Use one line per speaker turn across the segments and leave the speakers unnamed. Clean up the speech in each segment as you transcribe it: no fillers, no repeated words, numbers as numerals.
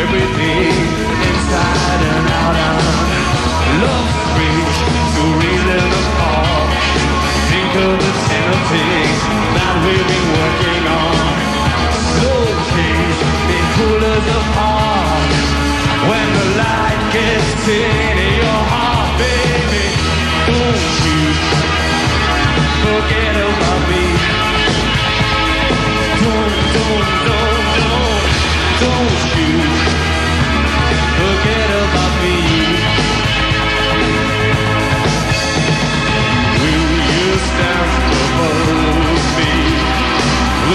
everything inside and out of love's reach to reason apart. Think of the tender things that we've been working on. Those things may pull us apart when the light gets dim in your heart, baby. Don't you forget about me. Don't you forget about me. Will you stand above me?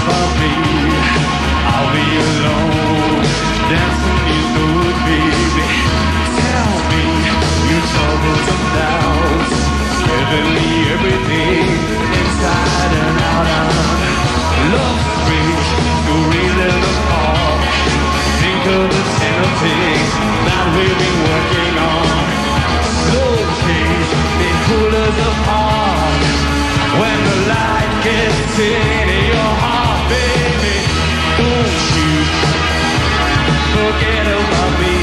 about me, I'll be alone, dancing in the wood, baby. Tell me your troubles and doubts, giving me everything inside and out. Love's bridge to relive the past. Think of the tender things that we've been working on. Slow change, they pull us apart. When the light gets in your heart, baby, don't you forget about me.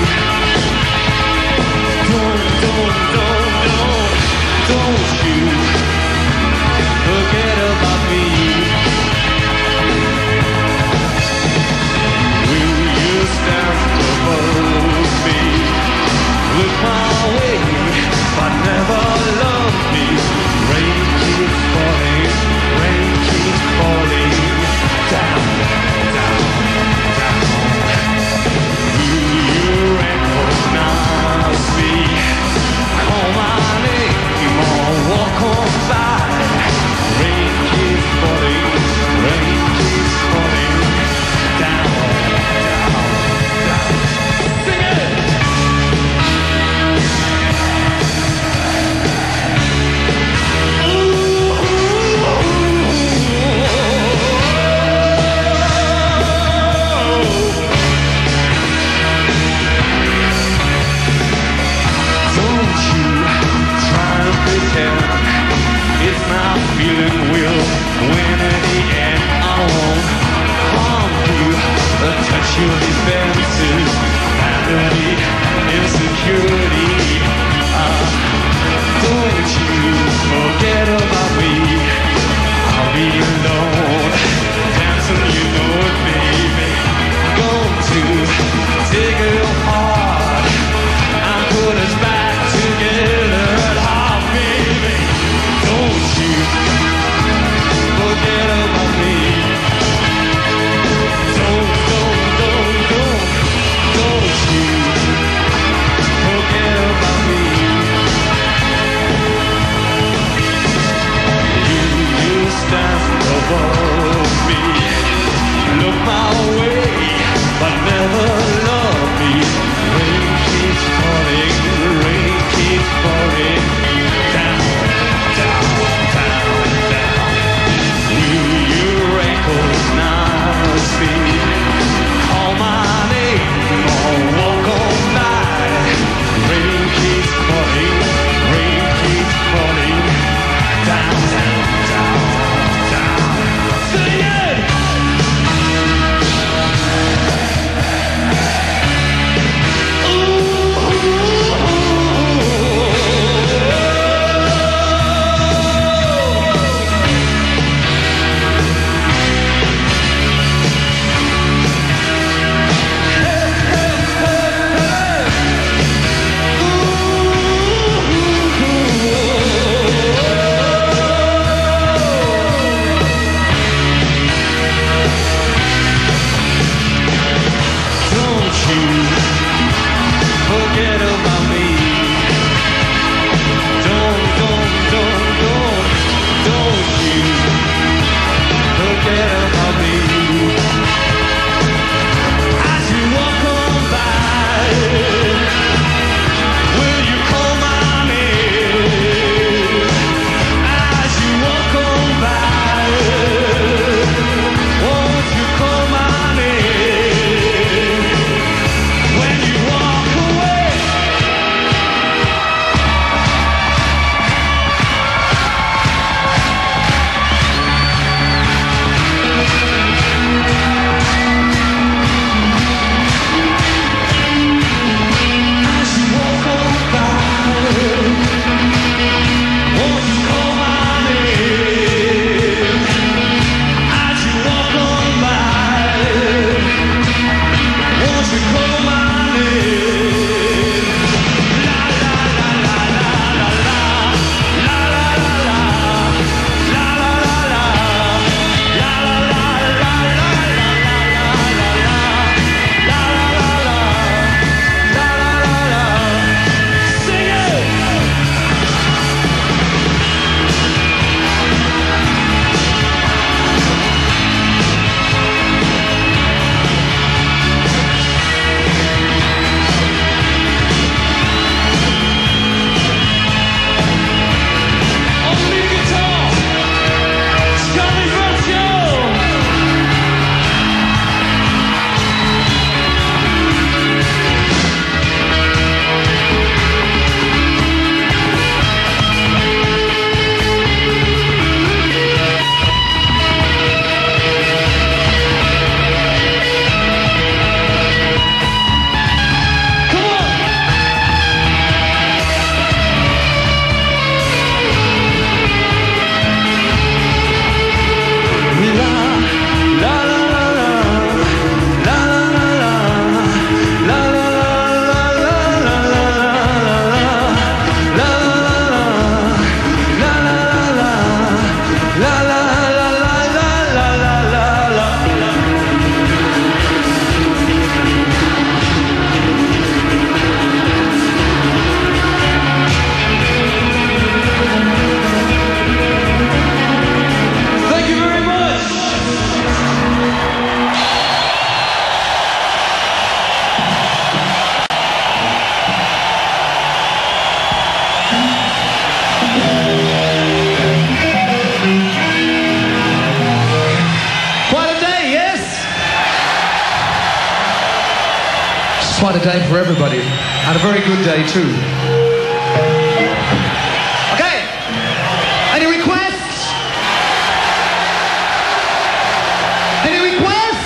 Don't you forget about me. Will you stand above me? Look my way, but never love me. Rain keeps falling, rain keeps falling down, down, down. Will you recognize me? Call my name or walk on by. Rain keeps falling, rain keeps falling down, down, down. Sing it! It's my feeling will win in the end. I won't harm you, touch your defenses, vanity, insecurity. Don't you forget about me. I'll be alone, dancing, you know it, baby. Going to take it apart and put us back together at heart, baby. Don't you forget about me. Don't you forget about me. You stand up
Quite a day for everybody, and a very good day too. Okay, any requests? Any requests?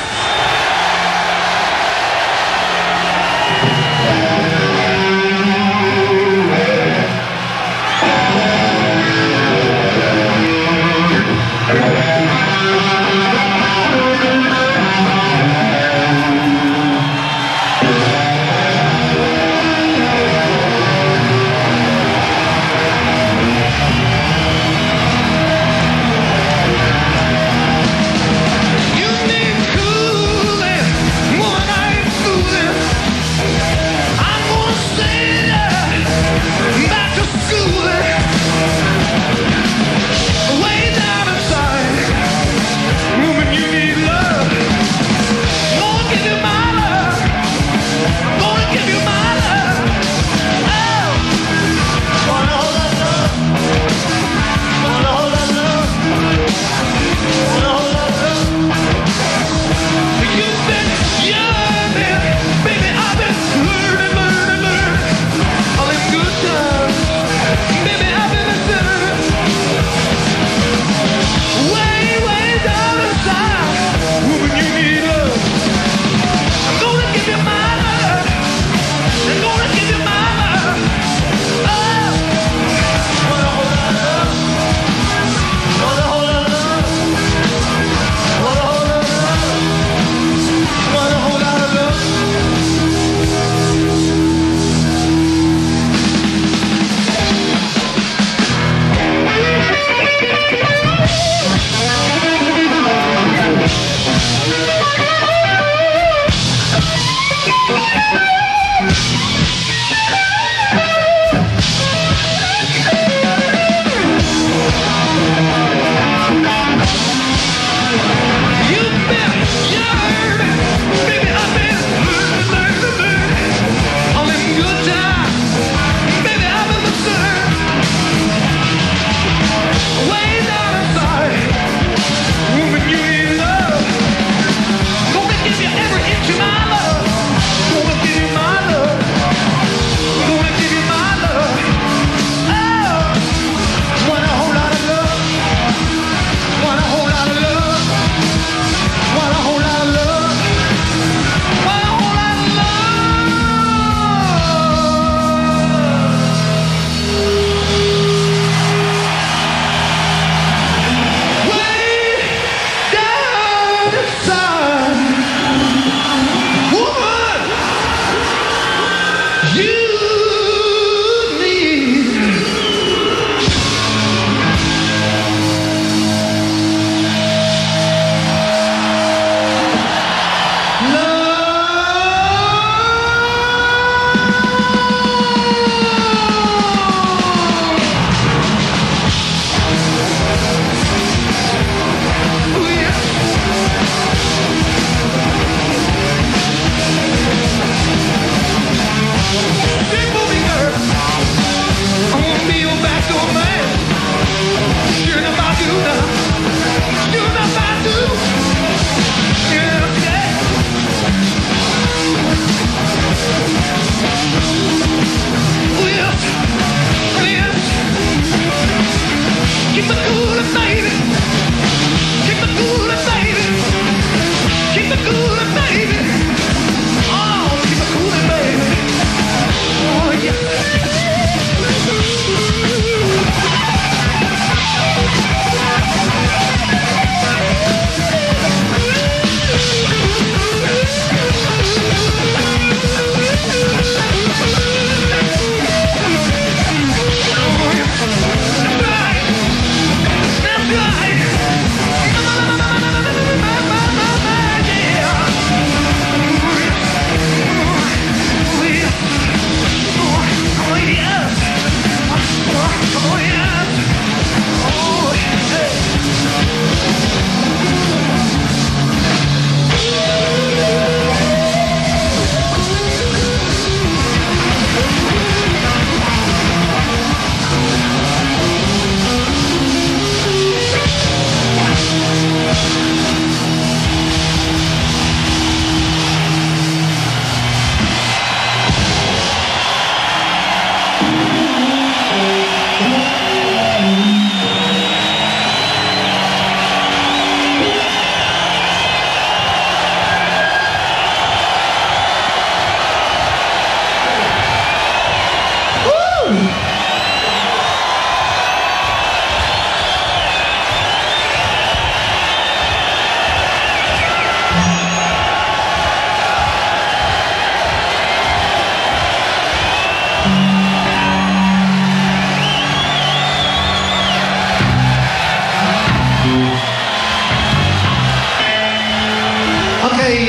Hey,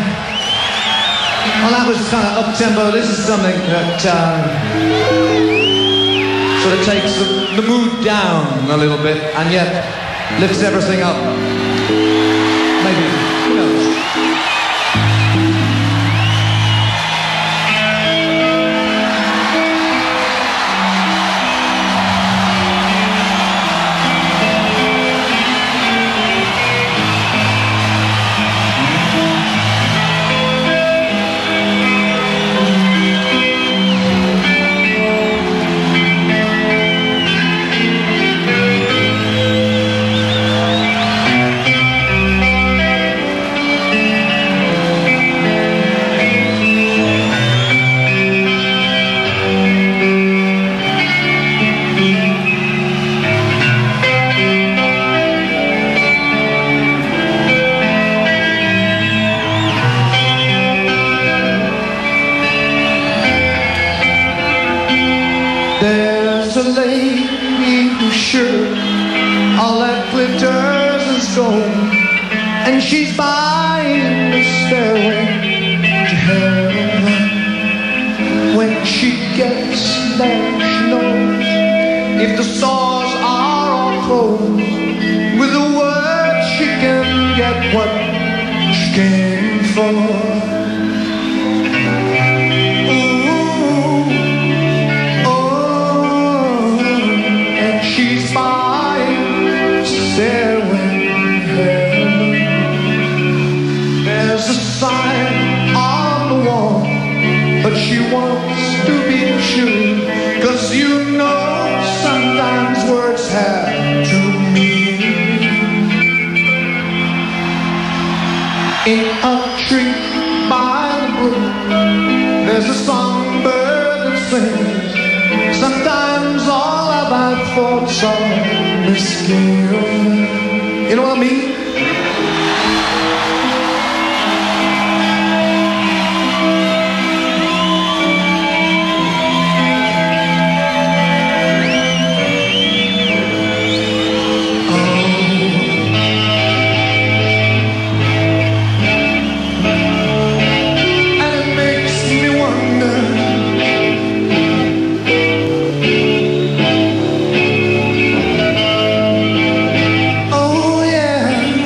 well, that was kind of up-tempo. This is something that sort of takes the mood down a little bit and yet lifts everything up. Maybe, who knows? There's a lady who's sure all that glitters is gold, and she's buying the stairway to heaven. When she gets there, she knows if the stores are all closed, with a word she can get what she came for. But she wants to be true, 'cause you know sometimes words have two meanings. In a tree by the brook, there's a songbird that sings. Sometimes all of our thoughts are misgiven. You know what I mean? Oh yeah.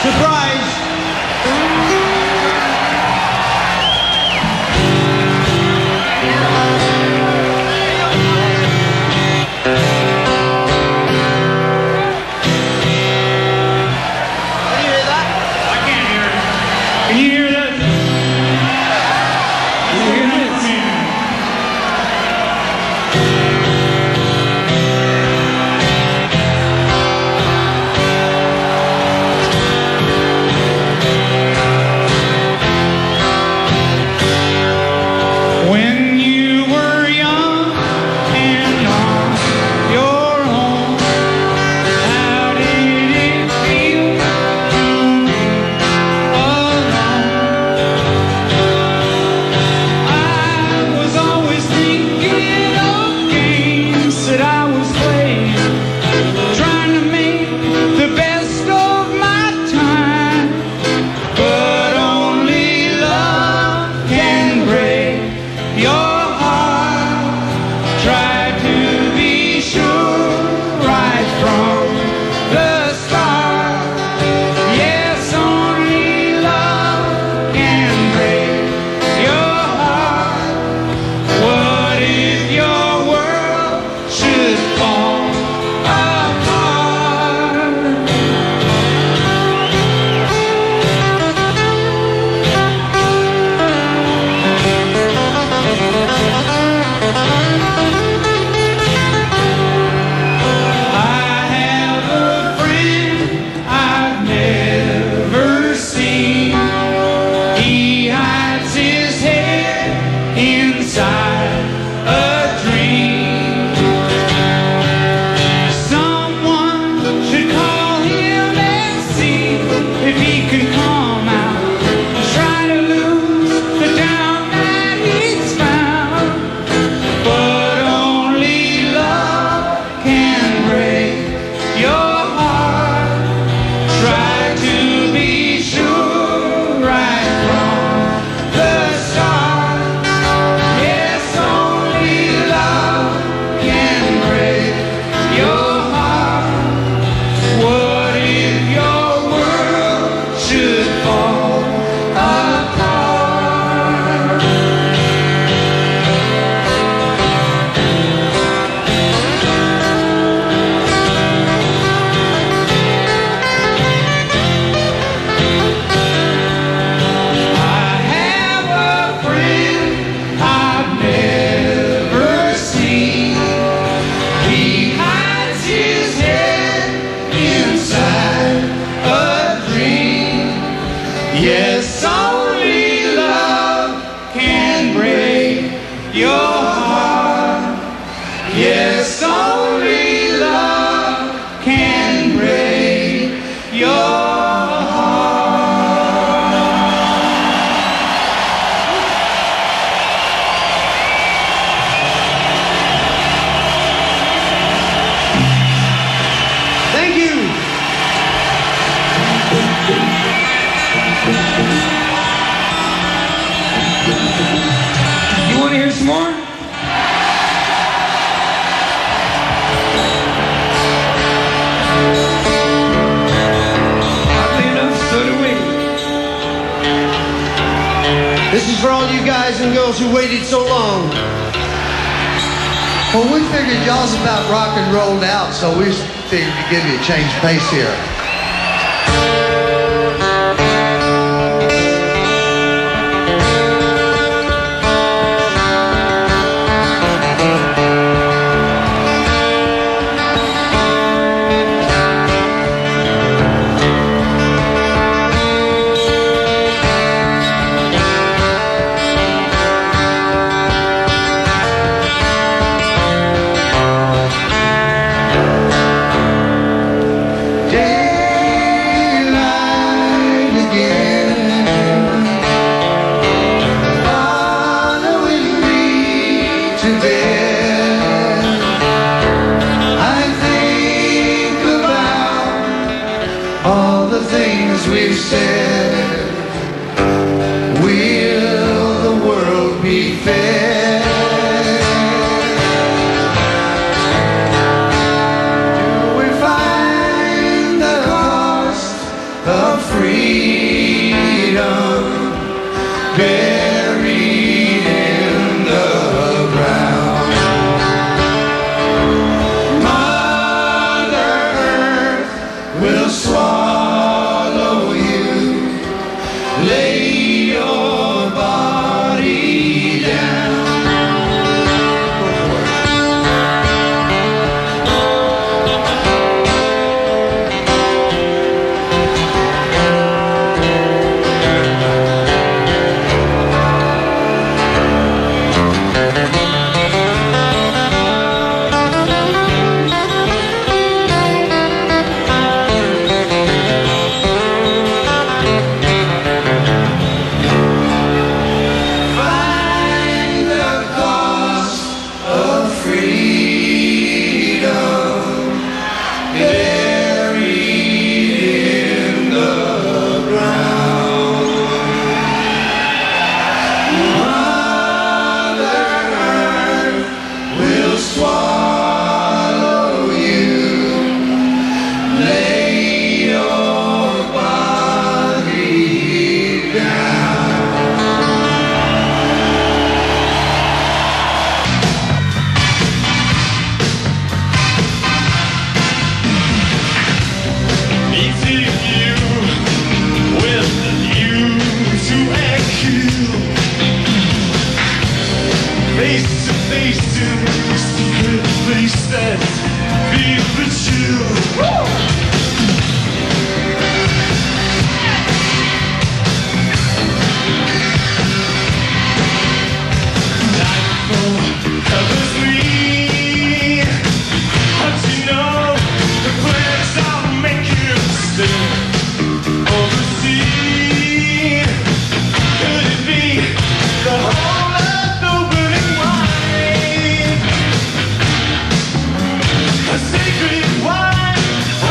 Surprise!
Can you hear that? Can you hear this? When you were young and on your own, how did it feel to be alone? I was always thinking of games that I was playing, trying to make the best of my time, but only love can break your heart. Try to be sure right from the start. Yes, only love can break your heart. What if your world should fall apart? I have a friend I've never seen. He hides his head inside a dream. Someone should call him and see if he can come out. Try to lose the doubt that he's found, but only love can break your heart. Try to be sure right from the start. Yes, only love can break your heart. What if your world should fall apart? I have a friend I've never seen. He hides his head inside a dream. Yes, only love can break your heart. Yes, only love can break your heart.
Thank you.
You want to hear some more? Oddly enough, so do we.
This is for all you guys and girls who waited so long. Well, we figured y'all's about rock and rolled out, so we figured to give you a change of pace here. we've said, will the world be fair? Do we find the cost of freedom freedom buried in the ground. Mother Earth will swallow you. Lay your body down.
Face to face in the secret place that's fever chill. Nightfall covers me, but you know the plans I'll make you still overseen. Could it be the whole earth opening wide? A sacred wine.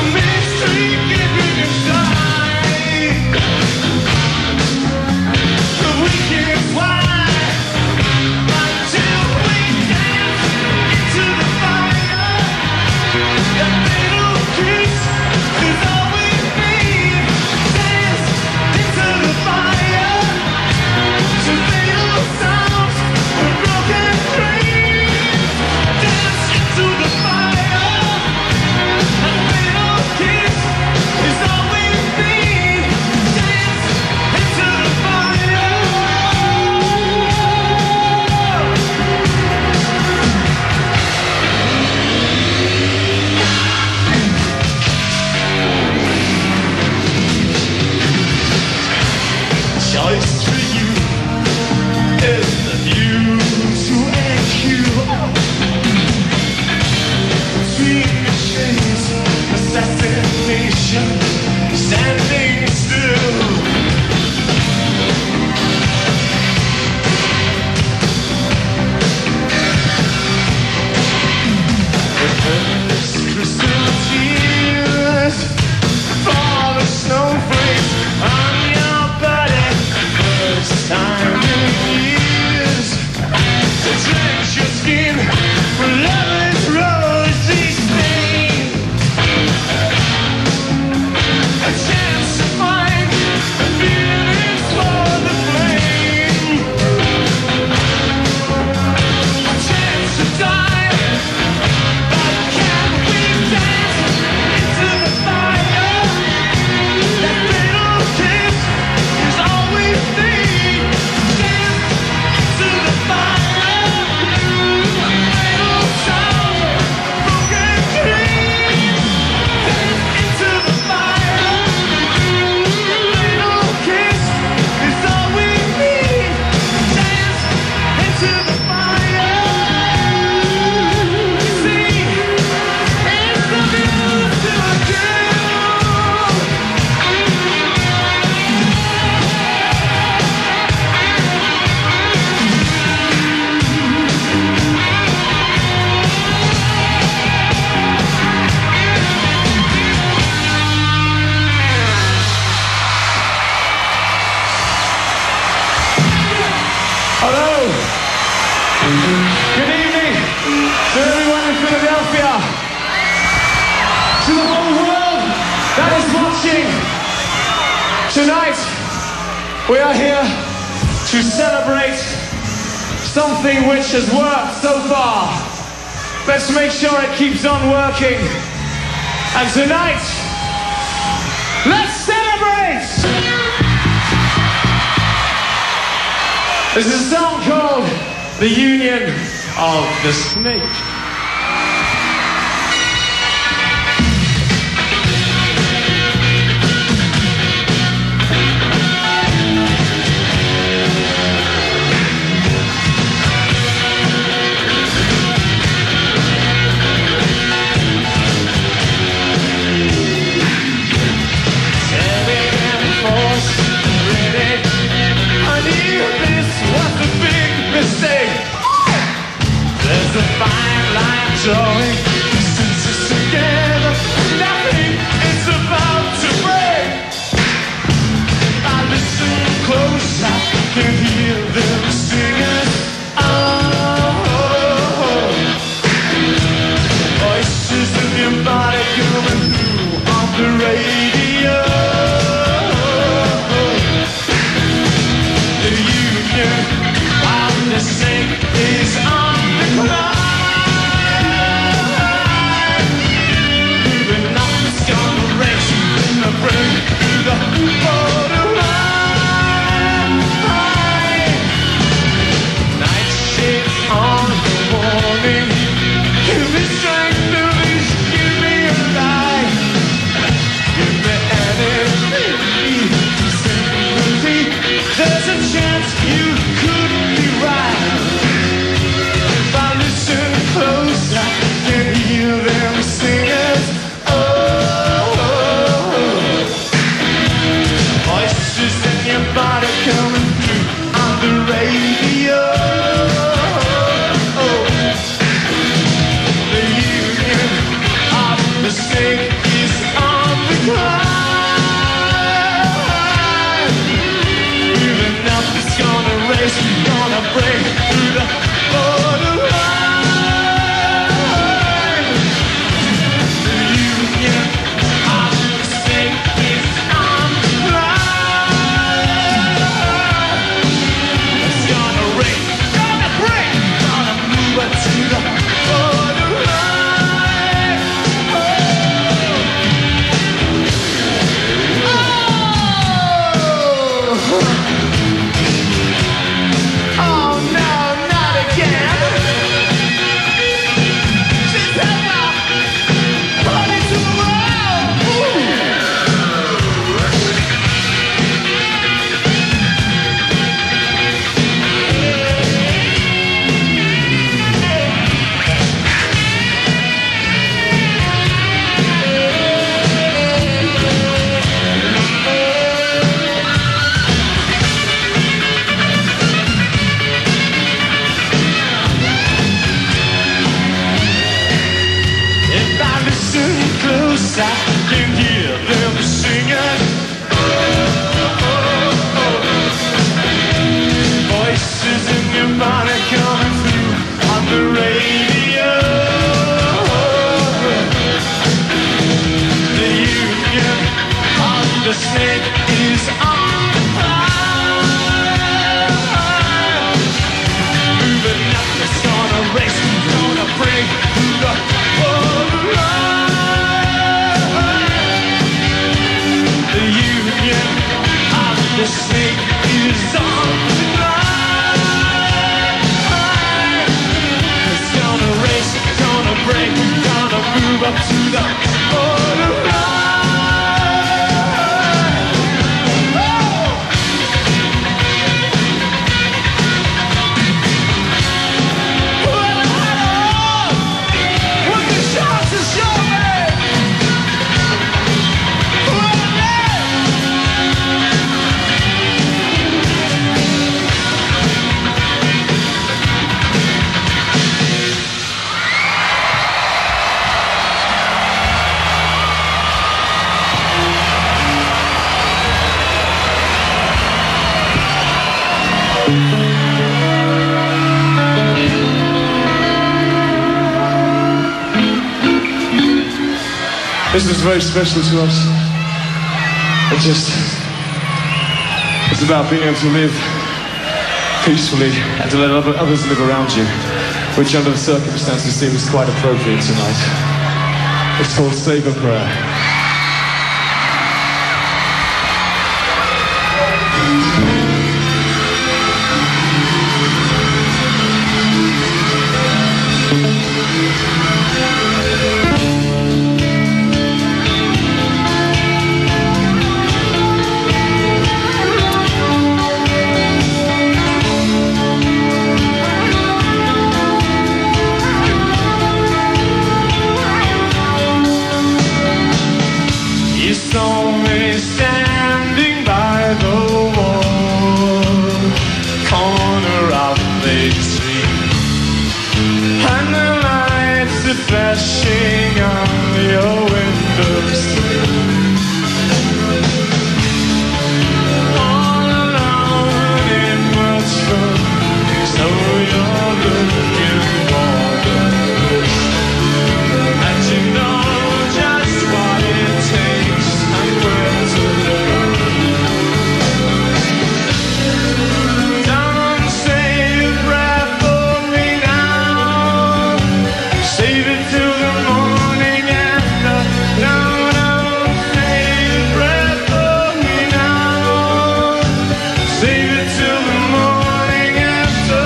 Tonight, we are here to celebrate something which has worked so far. Let's make sure it keeps on working. And tonight, let's celebrate! This is a song called The Union of the Snake. There's a fine line drawing senses together. Nothing is about to break. If I listen close, I can hear them singing. Oh, voices in your body coming through on the radio. The union of the snake is on.
This is very special to us. It just
It's about being able to live peacefully and to let others live around you, which under the circumstances seems quite appropriate tonight. It's called Save a Prayer. You saw me standing by the wall, corner of the street, and the lights are flashing on your windowsill. All alone in much fun, so you're looking forward, and you know just what it takes. Don't save a breath for me now. Save it till the morning after. No, don't save a breath for me now. Save it till the morning after.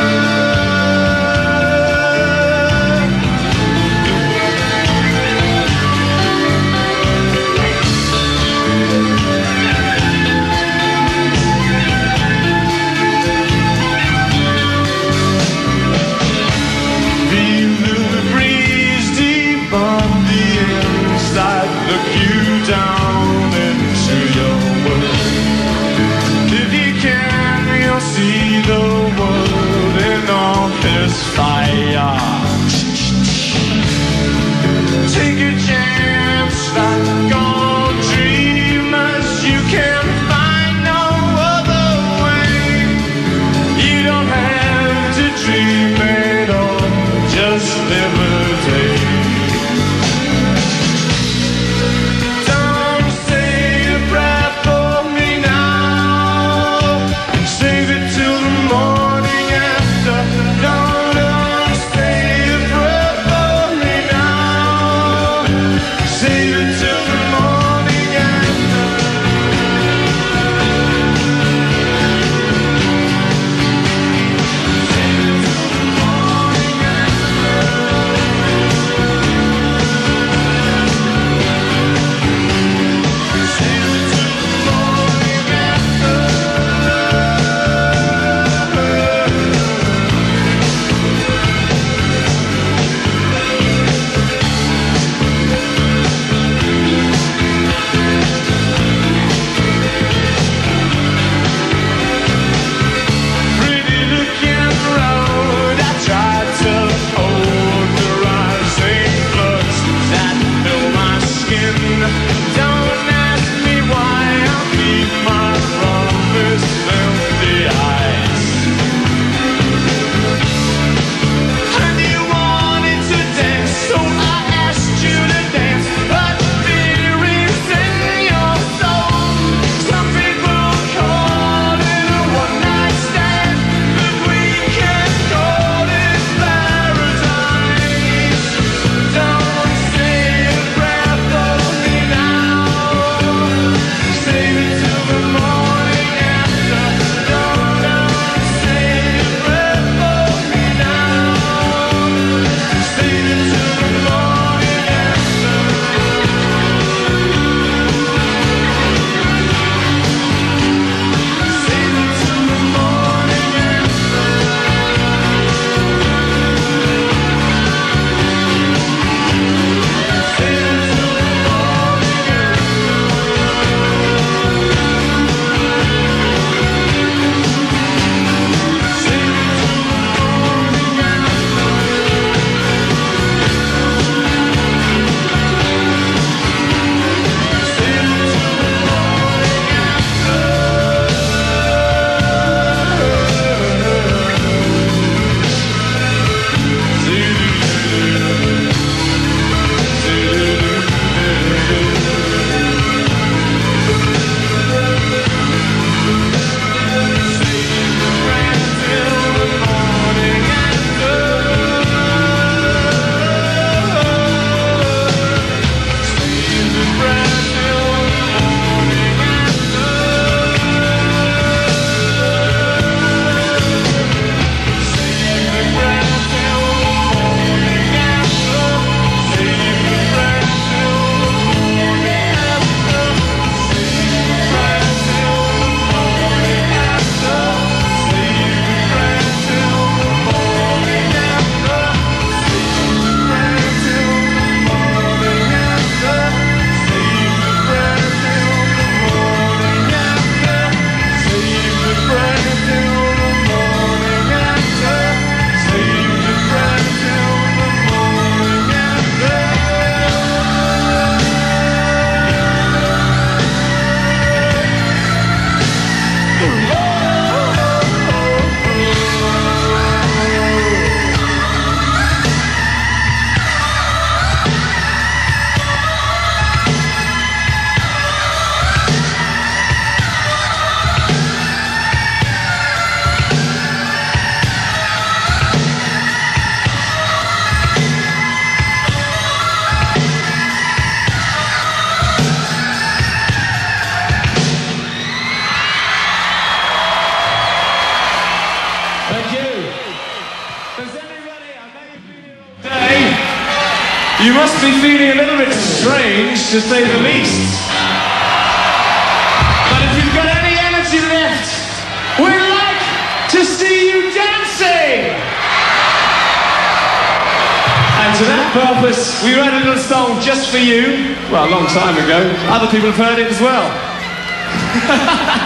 Look you down into your world. If you can, you'll see the world in all this fire. Take a chance, like all dreamers. You can find no other way. You don't have to dream at all, just live a day. Save it till the morning after. No, don't stay. must be feeling a little bit strange, to say the least. But if you've got any energy left, we'd like to see you dancing! And to that purpose, we wrote a little song just for you. Well, a long time ago. Other people have heard it as well.